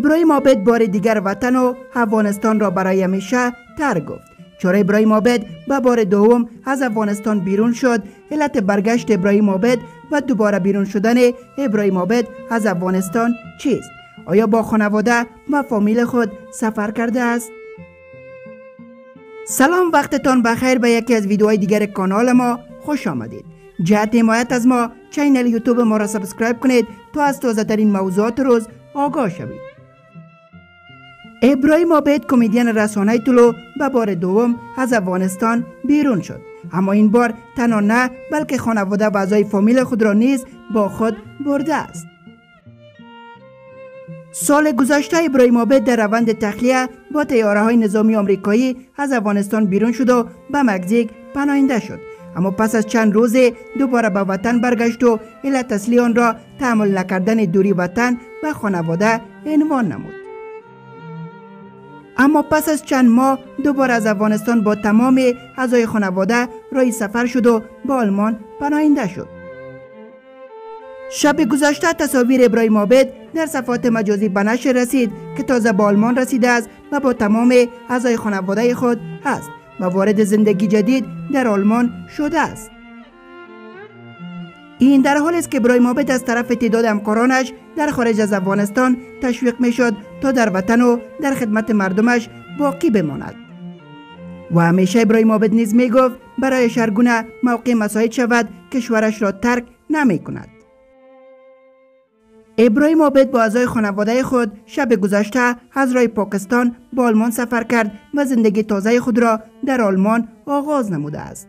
ابراهیم عابد بار دیگر وطن و افغانستان را برای همیشه ترک گفت. چرا ابراهیم عابد به بار دوم از افغانستان بیرون شد؟ علت برگشت ابراهیم عابد و دوباره بیرون شدن ابراهیم عابد از افغانستان چیست؟ آیا با خانواده و فامیل خود سفر کرده است؟ سلام، وقتتان بخیر. به یکی از ویدیوهای دیگر کانال ما خوش آمدید. جهت حمایت از ما چینل یوتیوب ما را سابسکرایب کنید تا از تازه ترین موضوعات روز آگاه شوید. ابراهیم عابد کمدین رسانه‌ای طلو به بار دوم از افغانستان بیرون شد، اما این بار تنها نه بلکه خانواده و اعضای فامیل خود را نیز با خود برده است. سال گذشته ابراهیم عابد در روند تخلیه با طیاره‌های نظامی آمریکایی از افغانستان بیرون شد و به مکزیک پناهنده شد، اما پس از چند روز دوباره به وطن برگشت و علت اصلی آن را تحمل نکردن دوری وطن و خانواده عنوان نمود. اما پس از چند ماه دوباره از افغانستان با تمام اعضای خانواده راه سفر شد و به آلمان پناهنده شد. شب گذشته تصاویر ابراهیم عابد در صفحات مجازی به نشر رسید که تازه به آلمان رسیده است و با تمام اعضای خانواده خود است و وارد زندگی جدید در آلمان شده است. این در حالی است که ابراهیم عابد از طرف تعداد همکارانش در خارج از افغانستان تشویق می شد تا در وطن و در خدمت مردمش باقی بماند و همیشه ابراهیم عابد نیز می گفت برایش هر گونه موقع مساعد شود کشورش را ترک نمی کند. ابراهیم عابد با اعضای خانواده خود شب گذشته از راه پاکستان به آلمان سفر کرد و زندگی تازه خود را در آلمان آغاز نموده است.